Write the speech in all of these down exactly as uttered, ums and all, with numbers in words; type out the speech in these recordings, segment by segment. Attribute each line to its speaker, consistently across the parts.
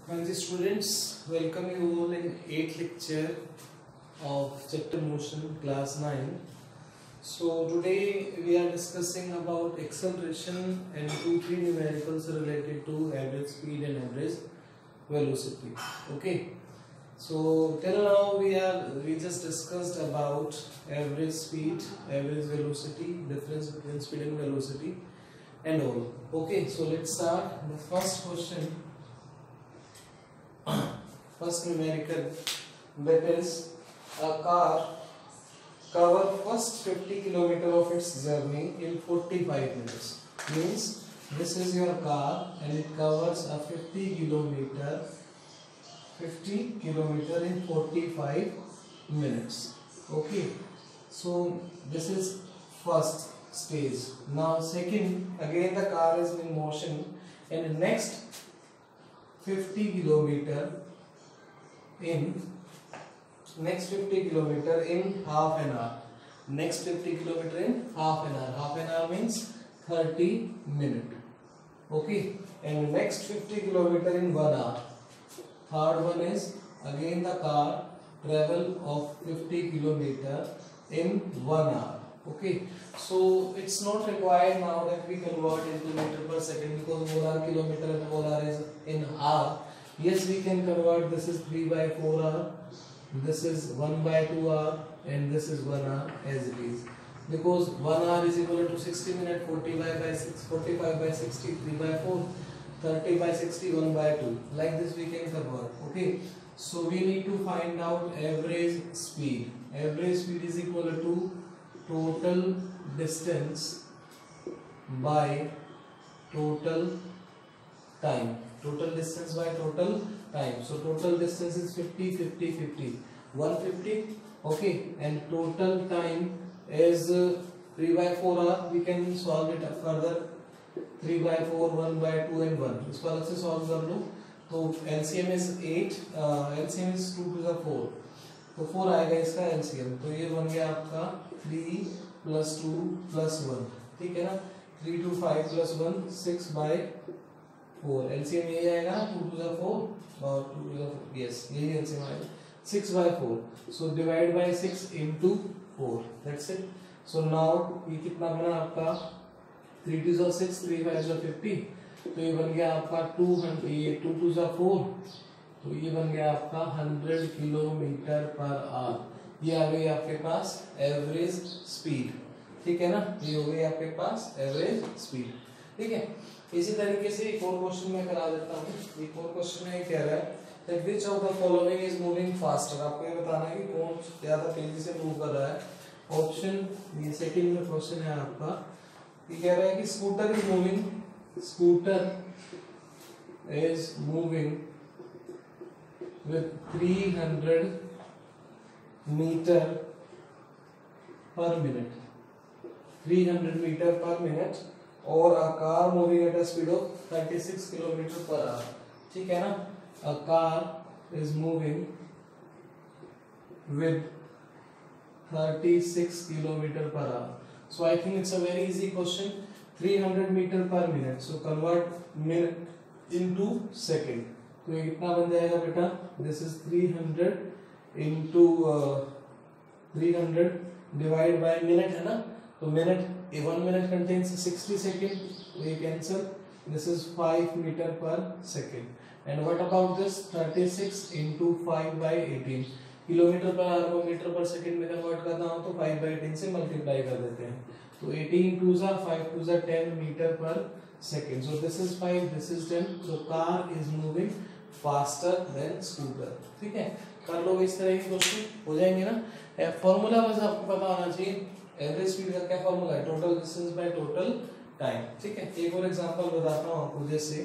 Speaker 1: Dear students, welcome you all in eighth lecture of chapter motion class nine. So today we are discussing about acceleration and two three numericals related to average speed and average velocity. Okay. So till now we are we just discussed about average speed, average velocity, difference between speed and velocity and all. Okay, so let's start. The first question, first numerical, that is a car cover first fifty kilometer of its journey in forty-five minutes. Means this is your car and it covers a fifty kilometer fifty kilometer in forty-five minutes. Okay, so this is first stage. Now second, again the car is in motion and next fifty kilometer in next fifty kilometer in half an hour. Next fifty kilometer in half an hour. Half an hour means thirty minutes. Okay, and next fifty kilometer in one hour. Third one is again the car travel of fifty kilometer in one hour. Okay, so it's not required now that we convert into meter per second because molar kilometer and molar is in hour. Yes, we can convert. This is three by four hour, this is one by two hour, and this is one hour as it is. Because one hour is equal to sixty minutes, forty-five by six, forty-five by sixty, three by four, thirty by sixty, one by two. Like this we can convert. Okay, so we need to find out average speed. Average speed is equal to total distance by total time. Total distance by total time. So total distance is fifty, fifty, fifty. one hundred fifty. Okay, and total time is uh, three by four hour. We can solve it further. three by four, one by two and one. इसको अलग से solve कर लो. तो L C M is eight, uh, L C M is two to the four. तो four आएगा इसका L C M. तो ये बन गया आपका three plus two plus one. ठीक है ना? three to five plus one, six by four. L C M यही आएगा ना? two to the four और two to the four. Yes, यही L C M आएगा. six by four. So divide by six into four. That's it. So now ये कितना बना आपका? three to the six, three five to fifty. तो ये बन गया आपका two hundred. ये two to the four. तो ये बन गया आपका one hundred kilometre per hour. ये आ गई आपके पास एवरेज स्पीड. ठीक है ना? ये हो गई आपके पास एवरेज स्पीड. ठीक है. इसी तरीके से एक और क्वेश्चन मैं करा देता हूँ. एक और क्वेश्चन में कह रहा है that which of the following is moving faster. आपको ये बताना है कि कौन ज्यादा तेजी से मूव कर रहा है. ऑप्शन ये सेकंड में क्वेश्चन है आपका. ये कह रहा है कि scooter is moving scooter is moving with three hundred meter per minute. three hundred meter per minute or a car moving at a speed of thirty-six kilometer per hour. ठीक है ना? A car is moving with thirty-six kilometer per hour. So I think it's a very easy question. three hundred meter per minute. So convert minute into second. तो ये कितना बन जाएगा बेटा? This is three hundred into uh, three hundred divide by minute है ना? तो minute, one minute contains sixty second. तो ये cancel. This is five meter per second. And what about this? thirty-six into five by eighteen. Kilometre per hour को metre per second में convert करना हो तो five by eighteen से multiply कर देते हैं. तो eighteen to the five to the ten meter per second. So this is five, this is ten. So car is moving faster than scooter. ठीक है? कर लो इस तरह के क्वेश्चन हो जाएंगे ना. फॉर्मूला बस आपको पता होना चाहिए. एवरेज स्पीड का क्या फॉर्मूला है? Total distance by total time. ठीक है? एक और एग्जांपल बताता हूँ आपको. जैसे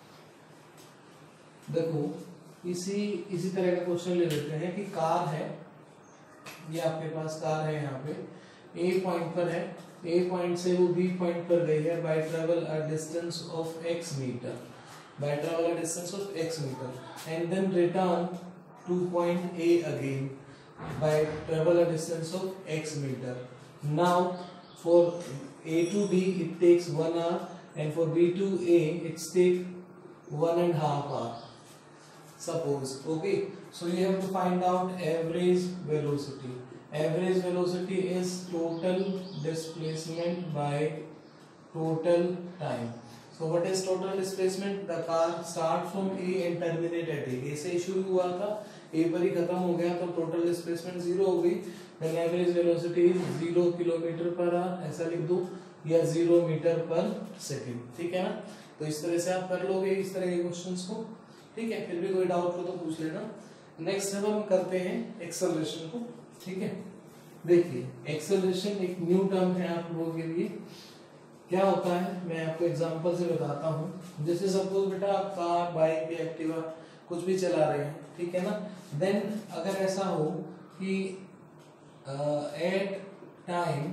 Speaker 1: देखो इसी इसी तरह का क्वेश्चन ले लेते हैं कि कार है. ये आपके पास कार है. यहाँ पे ए पॉइंट पर है. ए पॉइंट से वो बी पॉइंट पर गई है by travel a distance of X metre. by travel a distance of x meter and then return to point A again by travel a distance of x meter. Now for A to B it takes one hour and for B to A it's take one and half hour. suppose. Okay, so you have to find out average velocity. Average velocity is total displacement by total time. So what is total displacement? The car start from A and terminate at A. A से शुरू हुआ था, A पर ही खत्म हो गया, तो total displacement zero हो गई. Then average velocity is zero kilometre per hour, ऐसा लिख दो, या zero मीटर पर सेकंड. ठीक है ना? तो इस तरह से आप कर लोगे इस तरह के क्वेश्चंस को. ठीक है, फिर भी कोई डाउट हो तो पूछ लेना. नेक्स्ट अब हम करते हैं एक्सेलरेशन को. ठीक है, देखिए एक्सेलरेशन एक न्यू टर्म है आप लोगों के लिए. क्या होता है मैं आपको एग्जांपल से बताता हूँ. जैसे सपोज बेटा आप कार, बाइक या एक्टिवा कुछ भी चला रहे हैं, ठीक है ना. देन अगर ऐसा हो कि at time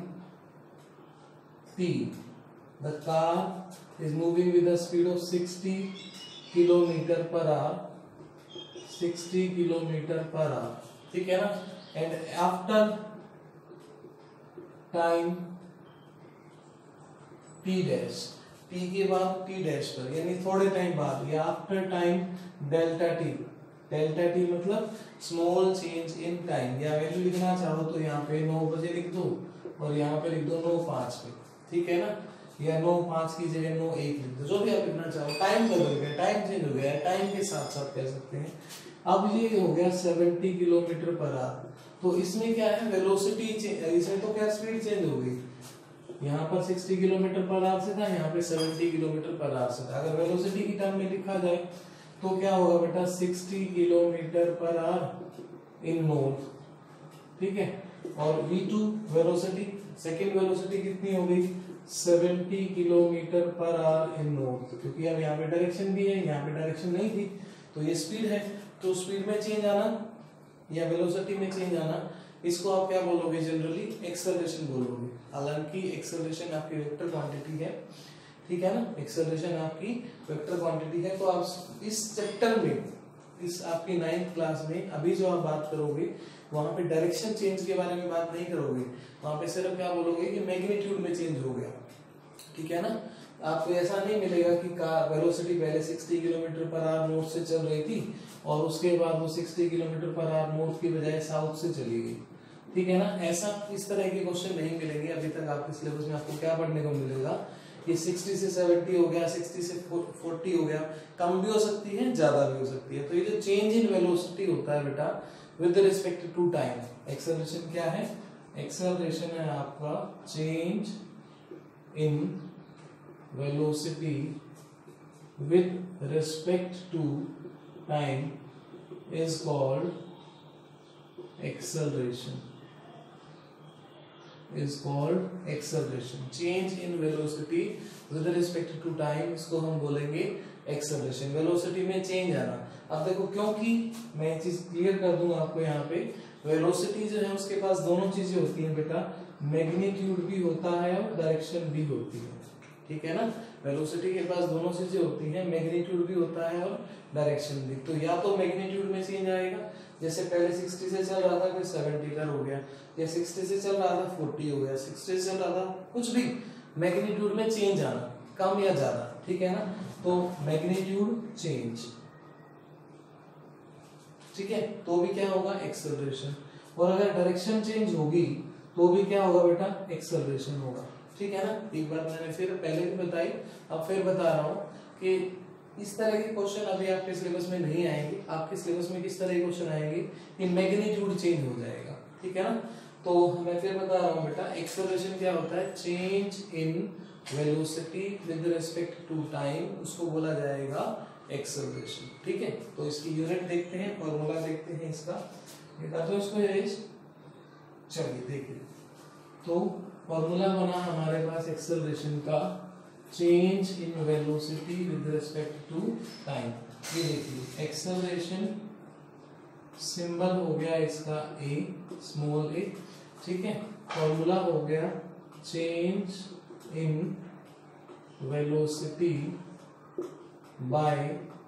Speaker 1: t the car is moving with a speed of sixty kilometre per hour, sixty kilometre per hour. ठीक है ना. And after time t dash, t के बाद t डैश पर, यानी थोड़े टाइम बाद, या after time delta t. Delta t मतलब स्मॉल चेंज इन टाइम. या वैल्यू लिखना चाहो तो यहाँ पे नौ बजे लिख दो और यहाँ पे लिख दो नौ पाँच पे. ठीक है ना, या नौ पाँच की जगह नौ एक लिख दो, जो भी आप लिखना चाहो. टाइम बदल गया, टाइम चेंज हो गया, टाइम के साथ साथ कह सकते हैं. अब ये हो गया सत्तर किलोमीटर पर आवर. तो इसमें क्या है, वेलोसिटी, इसमें तो क्या स्पीड चेंज हो गई. यहाँ पर साठ किलोमीटर पर आवर से था, यहाँ पे सत्तर किलोमीटर पर आवर से था. अगर वेलोसिटी की टर्म में लिखा जाए तो क्या होगा बेटा, साठ kilometre per our in not. ठीक है, और V two velocity, second velocity कितनी हो गई, सत्तर kilometre per our in not. क्योंकि अब यहाँ पे डायरेक्शन भी है, यहाँ पे डायरेक्शन नहीं थी, तो ये स्पीड है. तो स्पीड में चेंज आना या वेलोसिटी में चेंज आना, इसको आप क्या बोलोगे, जनरली एक्सेलरेशन बोलोगे. हालांकि एक्सेलरेशन आपकी वेक्टर क्वांटिटी है. ठीक है ना, एक्सेलरेशन आपकी वेक्टर क्वांटिटी है. तो आप इस चैप्टर में, इस आपकी नाइन्थ क्लास में अभी जो आप बात करोगे वहां पे डायरेक्शन चेंज के बारे में बात नहीं करोगे. वहां पे सिर्फ क्या बोलोगे कि मैग्नीट्यूड में चेंज हो गया. ठीक है ना. आपको ऐसा नहीं मिलेगा कि कार वेलोसिटी पहले साठ किलोमीटर पर आवर नॉर्थ से चल रही थी और उसके बाद वो साठ किलोमीटर पर आवर नॉर्थ की बजाय साउथ से चली गई. ठीक है ना, ऐसा इस तरह के क्वेश्चन नहीं मिलेंगे. अभी तक आपके सिलेबस में आपको क्या पढ़ने को मिलेगा, ये साठ से सत्तर हो गया, साठ से चालीस हो गया, कम भी हो सकती है, ज्यादा भी हो सकती है. तो ये जो चेंज इन वेलोसिटी होता है बेटा with respect to time, acceleration क्या है, एक्सेलरेशन है आपका change in velocity with respect to time is called acceleration. is called acceleration. Change in velocity with respect to time, इसको हम बोलेंगे acceleration. velocity में change आना. अब देखो, क्योंकि मैं चीज क्लियर कर दूं आपको यहाँ पे, velocity जो है उसके पास दोनों चीजें होती हैं बेटा, मैग्नीट्यूड भी होता है और डायरेक्शन भी होती है. ठीक है ना, वेलोसिटी के पास दोनों चीजें होती हैं, मैग्नीट्यूड भी होता है और डायरेक्शन भी. तो या तो मैग्नीट्यूड में चेंज आएगा, जैसे पहले साठ से चल रहा था फिर सत्तर पर हो गया, या साठ से चल रहा था चालीस हो गया, साठ से चल रहा था, कुछ भी मैग्नीट्यूड में चेंज आना, कम या ज्यादा. ठीक है ना, तो मैग्नीट्यूड चेंज. ठीक है, तो भी क्या होगा, एक्सेलरेशन. और अगर डायरेक्शन चेंज होगी तो भी क्या होगा बेटा, एक्सेलरेशन होगा. ठीक है ना. एक बार मैंने फिर पहले भी बताई, अब फिर बता रहा हूँ कि इस तरह के क्वेश्चन अभी आपके सिलेबस में नहीं आएंगे. आपके सिलेबस में किस तरह के क्वेश्चन आएंगे कि मैग्नीट्यूड चेंज हो जाएगा. ठीक है ना. तो मैं फिर बता रहा हूँ बेटा, एक्सेलरेशन क्या होता है, change in velocity with respect to time, उसको बोला जाएगा एक्सेलरेशन. ठीक है, तो इसकी यूनिट देखते हैं, फॉर्मूला देखते हैं इसका. बता दो इसको यश. चलिए देखिए, तो फॉर्मूला बना हमारे पास एक्सेलरेशन का, change in velocity with respect to time. ये देखिए, एक्सेलरेशन सिंबल हो गया इसका ए, स्मॉल ए. ठीक है, फॉर्मूला हो गया change in velocity by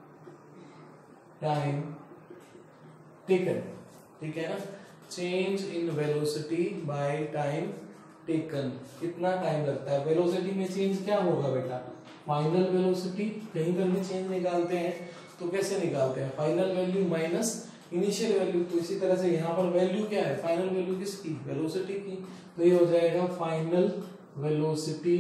Speaker 1: time taken. ठीक है ना, change in velocity by time taken. कितना टाइम लगता है, वेलोसिटी में चेंज क्या होगा बेटा, फाइनल वेलोसिटी, कहीं पर भी चेंज निकालते हैं तो कैसे निकालते हैं, final value minus initial value. तो इसी तरह से यहाँ पर वैल्यू क्या है, फाइनल वैल्यू किसकी, वेलोसिटी की। तो ये हो जाएगा final velocity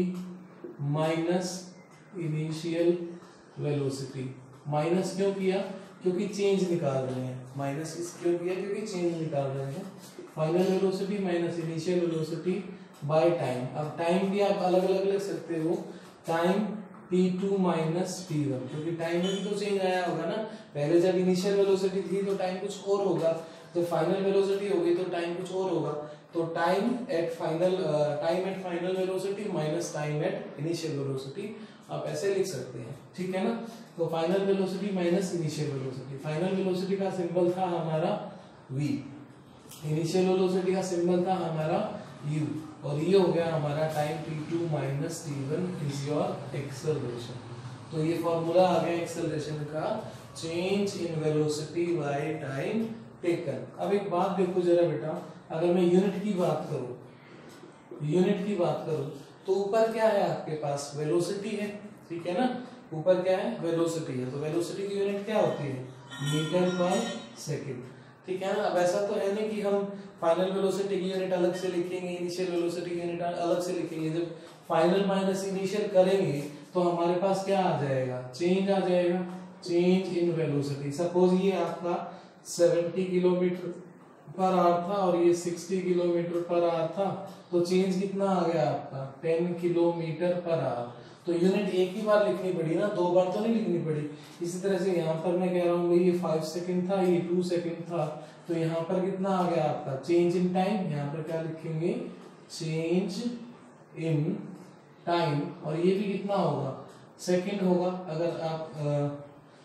Speaker 1: minus initial velocity. Minus क्यों किया, क्योंकि चेंज निकाल रहे हैं, माइनस इस क्यों किया, क्योंकि चेंज निकाल रहे हैं। Final velocity minus initial velocity by time. अब टाइम भी आप अलग अलग लिख सकते हो, time T two minus T one, क्योंकि टाइम में भी तो चेंज आया होगा ना। पहले जब इनिशियल वेलोसिटी थी तो टाइम कुछ और होगा, जब फाइनल वेलोसिटी होगी तो टाइम कुछ और होगा। तो time at final time at final velocity minus time at initial velocity, आप ऐसे लिख सकते हैं, ठीक है ना। तो final velocity minus initial velocity. Final velocity का सिंबल था हमारा v, इनिशियल वेलोसिटी का सिंबल था हमारा u, और ये हो गया हमारा time T two minus T one is your acceleration. तो ये फॉर्मूला आ गया एक्सेलरेशन का, change in velocity by time taken. अब एक बात देखो जरा बेटा, अगर मैं यूनिट की बात करूं, यूनिट की बात करूं तो ऊपर क्या है आपके पास, वेलोसिटी है, ठीक है ना। ऊपर क्या है, वेलोसिटी है। तो वेलोसिटी की यूनिट क्या होती है, मीटर पर सेकंड, ठीक है ना। अब ऐसा तो है नहीं कि हम फाइनल वेलोसिटी की यूनिट अलग से लिखेंगे, इनिशियल वेलोसिटी की यूनिट अलग से लिखेंगे। जब फाइनल माइनस इनिशियल करेंगे तो हमारे पास क्या आ जाएगा, चेंज आ जाएगा, चेंज इन वेलोसिटी। सपोज ये आपका सेवेंटी किलोमीटर पर आवर था और ये सिक्सटी किलोमीटर पर आवर था, तो चेंज कितना आ गया आपका, टेन किलोमीटर पर आवर। तो यूनिट एक ही बार लिखनी पड़ी ना, दो बार तो नहीं लिखनी पड़ी। इसी तरह से यहाँ पर मैं कह रहा हूँ ये फाइव सेकंड था, ये टू सेकंड था, तो यहाँ पर कितना आ गया आपका, चेंज इन टाइम। यहाँ पर क्या लिखेंगे, चेंज इन टाइम, और ये भी कितना होगा, सेकंड होगा। अगर आप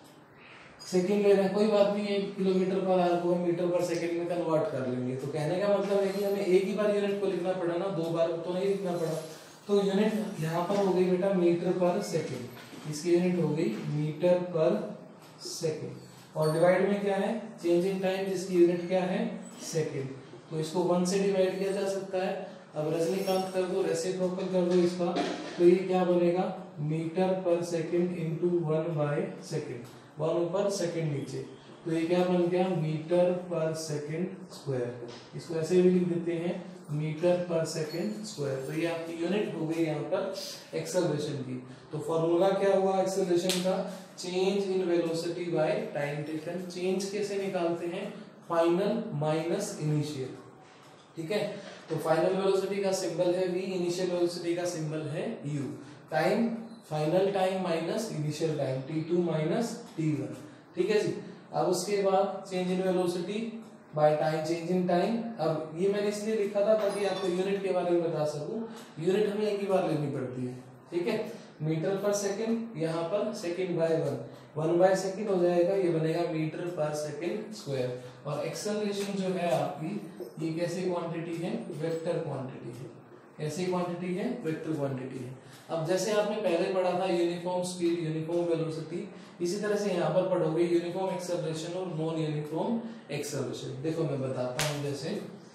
Speaker 1: सेकंड ले रहे हैं कोई बात नहीं, एक किलोमीटर पर आवर को मीटर पर सेकंड में कन्वर्ट कर लेंगे। तो कहने का मतलब है कि हमें एक ही बार यूनिट को लिखना पड़ा ना, दो बार तो नहीं लिखना पड़ा। तो यूनिट यहाँ पर हो गई बेटा मीटर पर सेकंड, इसकी यूनिट हो गई मीटर पर सेकंड, और डिवाइड में क्या है, चेंज इन टाइम, जिसकी यूनिट क्या है, सेकंड। तो इसको वन से डिवाइड किया जा सकता है। अब रजनीकांत कर दो, रेसिप्रोकल कर दो इसका, तो ये क्या बनेगा, metre per second into one by second, one ऊपर सेकंड नीचे, तो ये क्या बन गया, मीटर पर सेकंड स्क्वायर। इसको ऐसे भी लिख देते हैं, मीटर पर सेकंड स्क्वायर। तो ये आपकी यूनिट हो गई यहाँ पर एक्सेलरेशन की। तो फॉर्मूला क्या हुआ एक्सेलरेशन का, change in velocity by time taken. Change कैसे निकालते हैं, फाइनल माइनस इनिशियल, ठीक है। तो फाइनल वेलोसिटी का सिंबल है v, इनिशियल वेलोसिटी का सिंबल है u। Time, final time minus initial time, T two minus T one, ठीक है जी। अब उसके बाद change in velocity by time, change in time. अब ये मैंने इसलिए लिखा था ताकि आपको यूनिट के बारे में बता सकूं। यूनिट हमें एक ही बार लेनी पड़ती है, ठीक है। मीटर पर सेकंड, यहाँ पर second by one, one by second हो जाएगा, ये बनेगा मीटर पर सेकंड स्क्वायर। और एक्सेलरेशन जो है आपकी, ये कैसे क्वांटिटी है, वेक्टर क्वांटिटी है। कैसी क्वांटिटी है, वेक्टर क्वांटिटी है। अब जैसे आपने पहले पढ़ा था यूनिफॉर्म स्पीड, यूनिफॉर्म वेलोसिटी, इसी तरह से यहाँ पर पढ़ोगे यूनिफॉर्म एक्सेलरेशन और नॉन यूनिफॉर्म एक्सेलरेशन। देखो मैं बताता हूँ, जैसे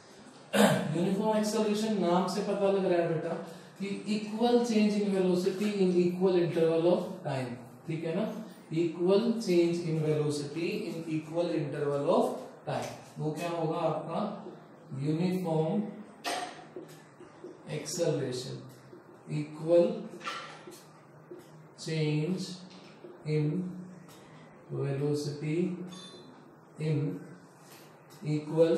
Speaker 1: यूनिफॉर्म एक्सेलरेशन नाम से पता लग रहा है बेटा कि equal change in velocity in equal interval of time, ठीक है ना। Equal change in velocity in equal interval of time, वो क्या होगा आपका uniform acceleration, equal change in velocity in equal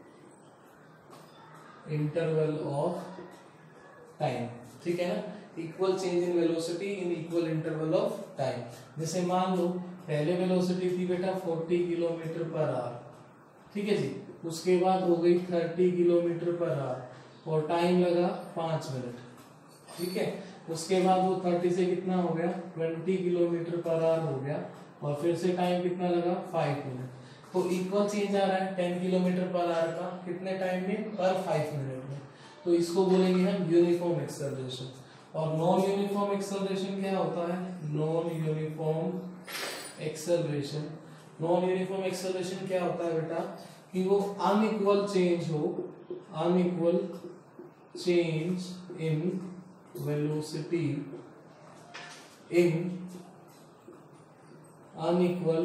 Speaker 1: interval of time, ठीक है ना। Equal change in velocity in equal interval of time. जैसे मान लो पहले वेलोसिटी थी बेटा चालीस किलोमीटर पर आवर, ठीक है जी। उसके बाद हो गई तीस किलोमीटर पर आवर और टाइम लगा पांच मिनट, ठीक है। उसके बाद वो तीस से कितना हो गया, बीस किलोमीटर पर आवर हो गया, और फिर से टाइम कितना लगा, पाँच मिनट। तो इक्वल चेंज आ रहा है दस किलोमीटर पर आवर का कितने टाइम में, पर पाँच मिनट में। तो इसको बोलेंगे हम यूनिफॉर्म एक्सेलरेशन। और नॉन यूनिफॉर्म एक्सेलरेशन क्या होता है, non uniform acceleration, non uniform acceleration क्या होता है बेटा कि वो अनइक्वल चेंज हो, unequal change in velocity in unequal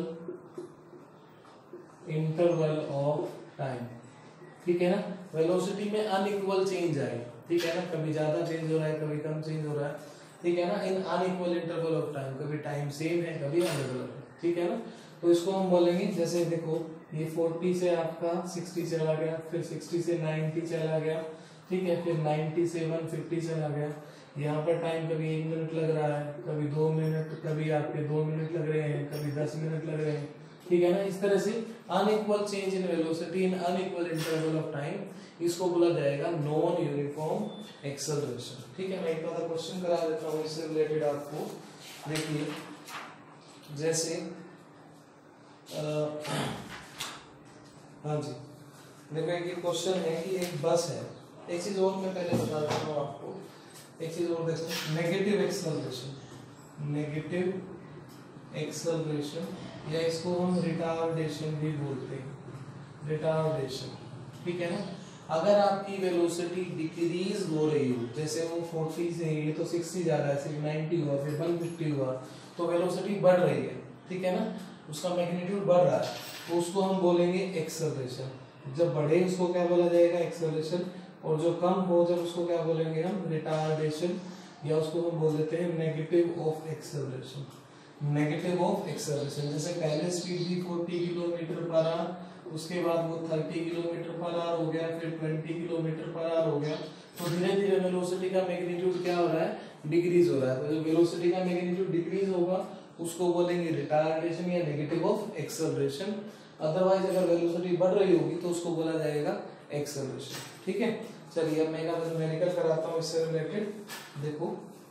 Speaker 1: interval of time, ठीक है ना। वेलोसिटी में अनइक्वल चेंज आए, ठीक है ना, कभी ज्यादा चेंज हो रहा है, कभी कम चेंज हो रहा है, ठीक है ना, in unequal interval of time, कभी टाइम सेम है, कभी अलग अलग है, ठीक है ना। तो इसको हम बोलेंगे, जैसे देखो ये चालीस से आपका साठ चला गया, फिर साठ से नब्बे चला गया, ठीक है, फिर नब्बे से एक सौ पचास चला गया। यहाँ पर टाइम कभी एक मिनट लग रहा है, कभी दो मिनट, कभी आपके दो मिनट लग रहे हैं, कभी दस मिनट लग रहे हैं, ठीक है ना। इस तरह से unequal change in velocity in unequal interval of time, इसको बोला जाएगा नॉन यूनिफॉर्म एक्सेलरेशन, ठीक है। मैं एक बार क्वेश्चन करा देता हूँ इससे रिलेटेड आपको। देखिए जैसे आ, हाँ जी, देखो एक क्वेश्चन है कि एक बस है, एक चीज और मैं पहले बता देता हूँ आपको, एक चीज और देखो, नेगेटिव एक्सेलरेशन, नेगेटिव एक्सेलरेशन या इसको हम रिटार्डेशन भी बोलते हैं, रिटार्डेशन, ठीक है ना। अगर आपकी वेलोसिटी डिक्रीज हो रही हो, जैसे वो चालीस से ये तो साठ जा रहा है, फिर नब्बे हुआ, फिर एक सौ पचास हुआ, तो वेलोसिटी बढ़ रही है, ठीक है ना, उसका मैग्नीट्यूड बढ़ रहा है, तो उसको हम बोलेंगे एक्सेलरेशन। जब बढ़े उसको क्या बोला जाएगा, एक्सेलरेशन, और जो कम हो जब उसको क्या बोलेंगे हम, रिटार्डेशन, या उसको हम बोल देते हैं negative of acceleration, negative of acceleration. जैसे पहले स्पीड थी चालीस किलोमीटर पर आवर, उसके बाद वो तीस किलोमीटर पर आवर हो गया, फिर बीस किलोमीटर पर आवर हो गया, तो धीरे धीरे वेलोसिटी का मैग्नीट्यूड क्या हो रहा है, डिक्रीज हो रहा है। तो जो वेलोसिटी का मैग्नीट्यूड डिक्रीज होगा उसको बोलेंगे रिटार्डेशन या नेगेटिव ऑफ एक्सेलरेशन। अदरवाइज अगर वेलोसिटी बढ़ रही होगी तो उसको बोला जाएगा एक्सेलरेशन, ठीक है। चलिए अब मैं एक न्यूमेरिकल कराता हूँ इससे रिलेटेड। देखो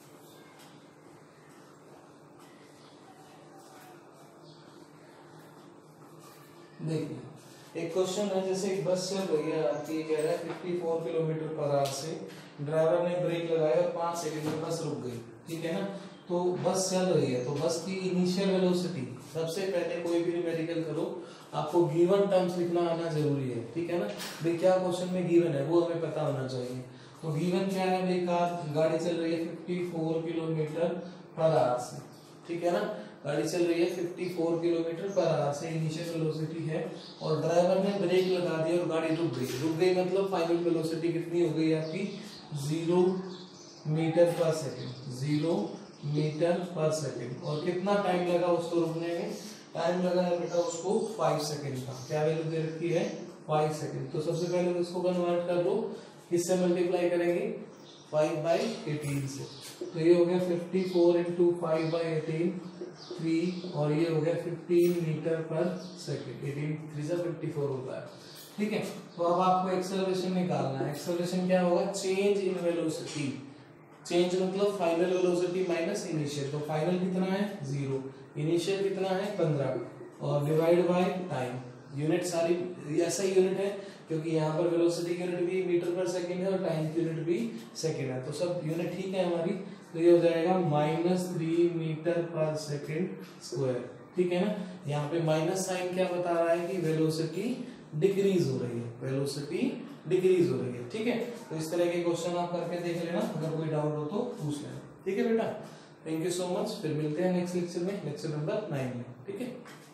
Speaker 1: देखिए एक क्वेश्चन है, जैसे एक बस चल रही है आपकी, कह रहा है चौवन किलोमीटर पर आवर से, ड्राइवर ने ब्रेक लगाया और पांच सेकंड में बस रुक गई, ठीक है ना। तो बस चल रही है, तो बस की इनिशियल वेलोसिटी, सबसे पहले कोई भी न्यूमेरिकल करो आपको गिवन टर्म्स लिखना आना जरूरी है, ठीक है ना। भाई क्या क्वेश्चन में गिवन है वो हमें पता होना चाहिए। तो गिवन क्या है भाई, कार गाड़ी चल रही है चौवन किलोमीटर पर आवर से, ठीक है ना, गाड़ी चल रही है चौवन किलोमीटर पर आवर से, इनिशियल वेलोसिटी है, और ड्राइवर ने ब्रेक लगा दिया और गाड़ी रुक गई। रुक गई मतलब फाइनल वेलोसिटी कितनी हो गई आपकी, zero metre per second, zero metre per second. और कितना टाइम लगा उसको रुकने में, टाइम लगा है बेटा उसको पाँच सेकंड का। क्या वैल्यू दे रखी है, पाँच सेकंड। तो सबसे पहले तो इसको कन्वर्ट कर लो, किससे मल्टीप्लाई करेंगे, पाँच बाई अठारह से। तो ये हो गया चौवन इंटू पाँच बाई अठारह, थ्री, और ये हो गया पंद्रह मीटर पर सेकंड, अठारह थ्री से चौवन होता है, ठीक है। तो अब आपको एक्सेलरेशन निकालना है। एक्सेलरेशन क्या होगा, चेंज इन वेलोसिटी, चेंज मतलब फाइनल वेलोसिटी माइनस इनिशियल। तो फाइनल कितना है, जीरो, इनिशियल कितना है, पंद्रह, और डिवाइड बाय टाइम। यूनिट सारी ऐसा ही यूनिट है, क्योंकि यहाँ पर वेलोसिटी की यूनिट भी मीटर पर सेकंड है और टाइम की यूनिट भी सेकंड है, तो सब यूनिट ठीक है हमारी। तो ये हो जाएगा minus three metre per second square, ठीक है ना। यहाँ पे माइनस साइन क्या बता रहा है कि वेलोसिटी डिक्रीज हो रही है, वेलोसिटी डिक्रीज हो रही है, ठीक है। तो इस तरह के क्वेश्चन आप करके देख लेना, अगर कोई डाउट हो तो पूछ लेना, ठीक है बेटा। थैंक यू सो मच, फिर मिलते हैं नेक्स्ट लेक्चर में, लेक्चर नंबर नाइन में, ठीक है।